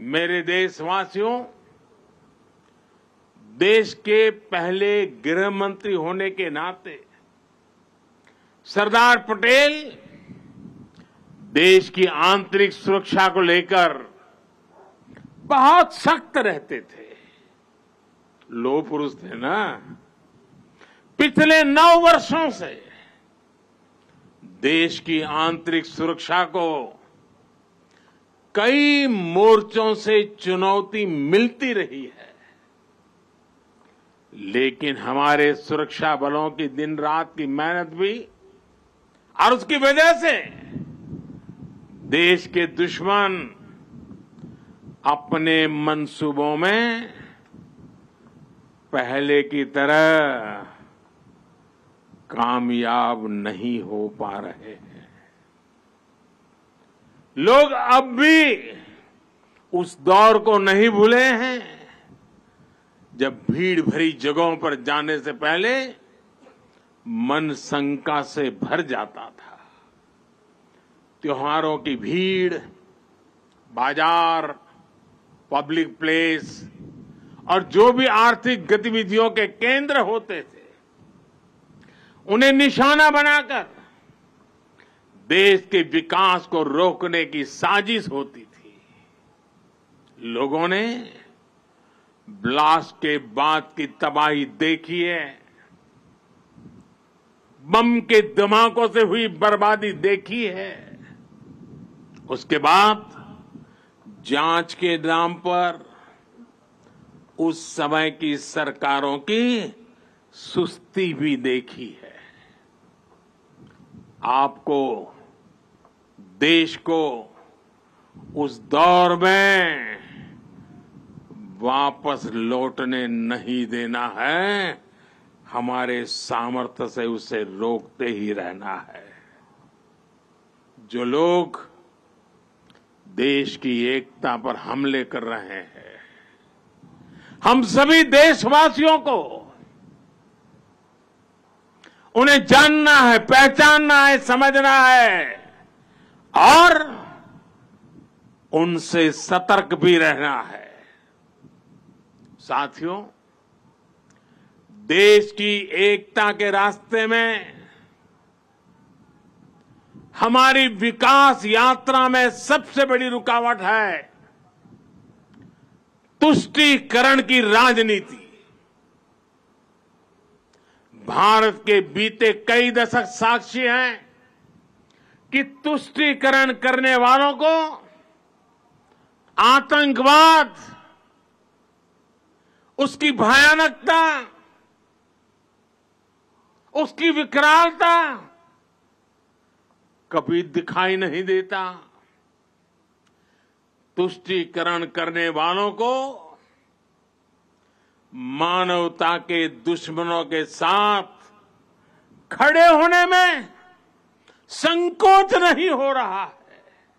मेरे देशवासियों, देश के पहले गृह मंत्री होने के नाते सरदार पटेल देश की आंतरिक सुरक्षा को लेकर बहुत सख्त रहते थे। लोह पुरुष थे ना। पिछले 9 वर्षों से देश की आंतरिक सुरक्षा को कई मोर्चों से चुनौती मिलती रही है, लेकिन हमारे सुरक्षा बलों की दिन रात की मेहनत भी और उसकी वजह से देश के दुश्मन अपने मंसूबों में पहले की तरह कामयाब नहीं हो पा रहे हैं। लोग अब भी उस दौर को नहीं भूले हैं जब भीड़ भरी जगहों पर जाने से पहले मन शंका से भर जाता था। त्योहारों की भीड़, बाजार, पब्लिक प्लेस और जो भी आर्थिक गतिविधियों के केंद्र होते थे, उन्हें निशाना बनाकर देश के विकास को रोकने की साजिश होती थी। लोगों ने ब्लास्ट के बाद की तबाही देखी है, बम के धमाकों से हुई बर्बादी देखी है। उसके बाद जांच के नाम पर उस समय की सरकारों की सुस्ती भी देखी है। आपको, देश को उस दौर में वापस लौटने नहीं देना है। हमारे सामर्थ्य से उसे रोकते ही रहना है। जो लोग देश की एकता पर हमले कर रहे हैं, हम सभी देशवासियों को उन्हें जानना है, पहचानना है, समझना है और उनसे सतर्क भी रहना है। साथियों, देश की एकता के रास्ते में हमारी विकास यात्रा में सबसे बड़ी रुकावट है तुष्टीकरण की राजनीति। भारत के बीते कई दशक साक्षी हैं कि तुष्टीकरण करने वालों को आतंकवाद, उसकी भयानकता, उसकी विकरालता कभी दिखाई नहीं देता। तुष्टीकरण करने वालों को मानवता के दुश्मनों के साथ खड़े होने में संकोच नहीं हो रहा है।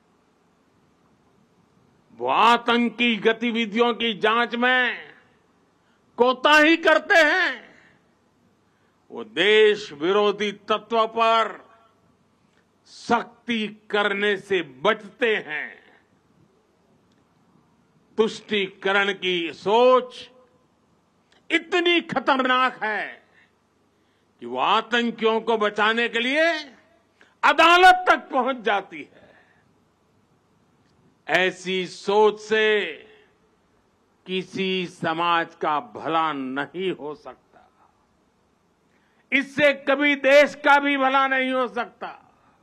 वो आतंकी गतिविधियों की जांच में कोताही करते हैं। वो देश विरोधी तत्व पर सख्ती करने से बचते हैं। तुष्टीकरण की सोच इतनी खतरनाक है कि वो आतंकियों को बचाने के लिए अदालत तक पहुंच जाती है। ऐसी सोच से किसी समाज का भला नहीं हो सकता। इससे कभी देश का भी भला नहीं हो सकता।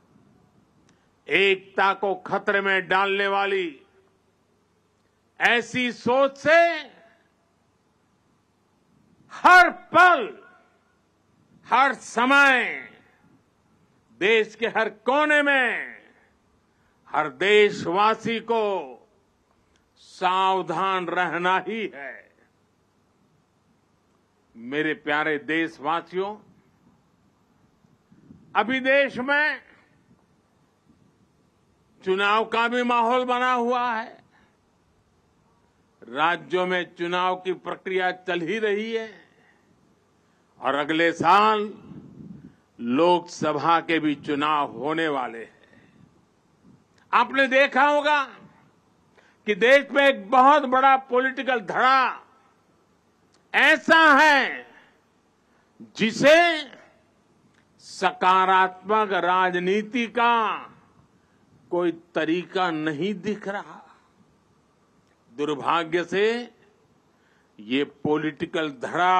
एकता को खतरे में डालने वाली ऐसी सोच से हर पल, हर समय देश के हर कोने में हर देशवासी को सावधान रहना ही है। मेरे प्यारे देशवासियों, अभी देश में चुनाव का भी माहौल बना हुआ है। राज्यों में चुनाव की प्रक्रिया चल ही रही है और अगले साल लोकसभा के भी चुनाव होने वाले हैं। आपने देखा होगा कि देश में एक बहुत बड़ा पॉलिटिकल धड़ा ऐसा है जिसे सकारात्मक राजनीति का कोई तरीका नहीं दिख रहा। दुर्भाग्य से ये पॉलिटिकल धड़ा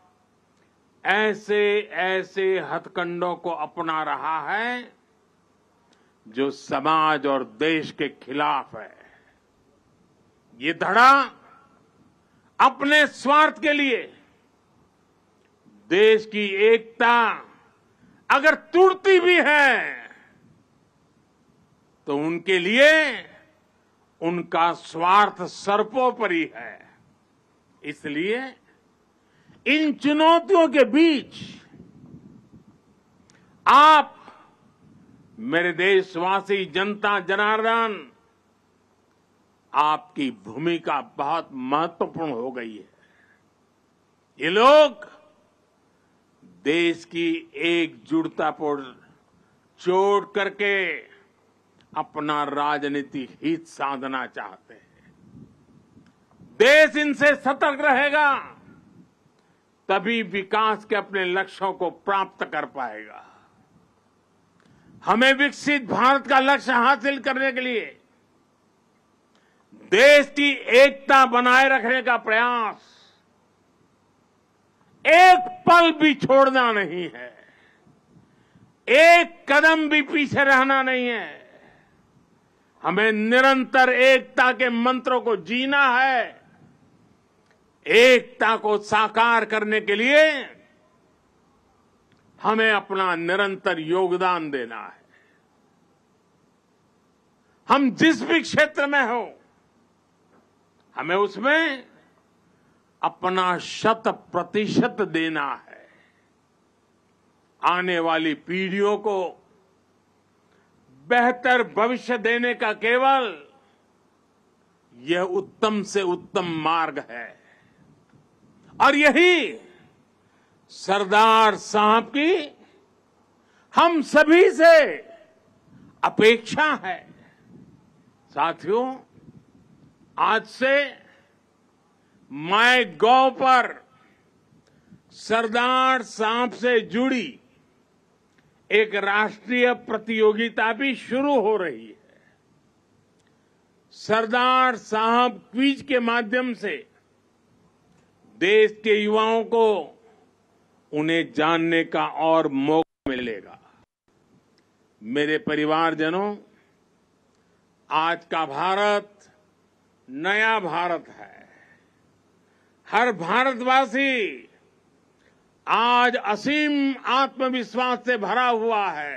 ऐसे ऐसे हथकंडों को अपना रहा है जो समाज और देश के खिलाफ है। ये धड़ा अपने स्वार्थ के लिए देश की एकता अगर टूटती भी है तो उनके लिए उनका स्वार्थ सर्वोपरि है। इसलिए इन चुनौतियों के बीच आप मेरे देशवासी जनता जनार्दन, आपकी भूमिका बहुत महत्वपूर्ण हो गई है। ये लोग देश की एकजुटता पर चोट करके अपना राजनीतिक हित साधना चाहते हैं। देश इनसे सतर्क रहेगा तभी विकास के अपने लक्ष्यों को प्राप्त कर पाएगा। हमें विकसित भारत का लक्ष्य हासिल करने के लिए देश की एकता बनाए रखने का प्रयास एक पल भी छोड़ना नहीं है, एक कदम भी पीछे रहना नहीं है। हमें निरंतर एकता के मंत्रों को जीना है। एकता को साकार करने के लिए हमें अपना निरंतर योगदान देना है। हम जिस भी क्षेत्र में हो, हमें उसमें अपना 100% देना है। आने वाली पीढ़ियों को बेहतर भविष्य देने का केवल यह उत्तम से उत्तम मार्ग है और यही सरदार साहब की हम सभी से अपेक्षा है। साथियों, आज से MyGov पर सरदार साहब से जुड़ी एक राष्ट्रीय प्रतियोगिता भी शुरू हो रही है। सरदार साहब क्विज के माध्यम से देश के युवाओं को उन्हें जानने का और मौका मिलेगा। मेरे परिवारजनों, आज का भारत नया भारत है। हर भारतवासी आज असीम आत्मविश्वास से भरा हुआ है।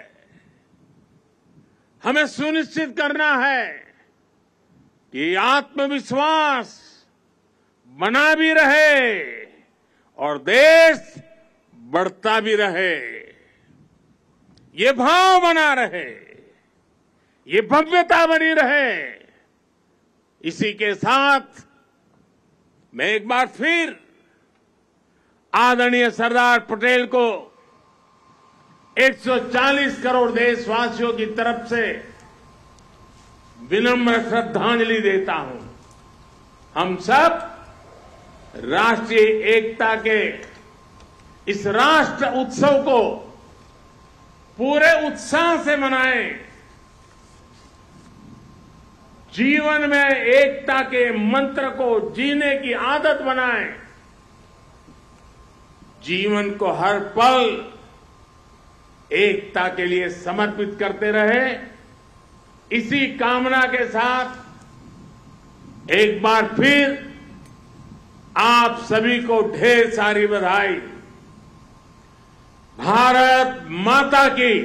हमें सुनिश्चित करना है कि आत्मविश्वास बना भी रहे और देश बढ़ता भी रहे। ये भाव बना रहे, ये भव्यता बनी रहे। इसी के साथ मैं एक बार फिर आदरणीय सरदार पटेल को 140 करोड़ देशवासियों की तरफ से विनम्र श्रद्धांजलि देता हूं। हम सब राष्ट्रीय एकता के इस राष्ट्र उत्सव को पूरे उत्साह से मनाएं। जीवन में एकता के मंत्र को जीने की आदत बनाएं। जीवन को हर पल एकता के लिए समर्पित करते रहे। इसी कामना के साथ एक बार फिर आप सभी को ढेर सारी बधाई। भारत माता की,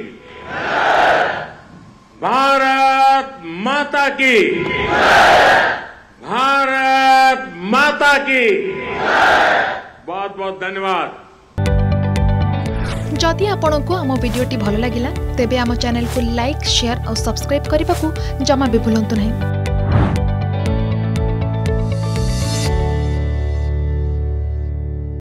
भारत माता की, भारत माता की। बहुत बहुत धन्यवाद। जदि आपंक आम भिडी भल लगा तेब आम चैनल को लाइक, शेयर और सब्सक्राइब करने को जमा भी भूलु नहीं।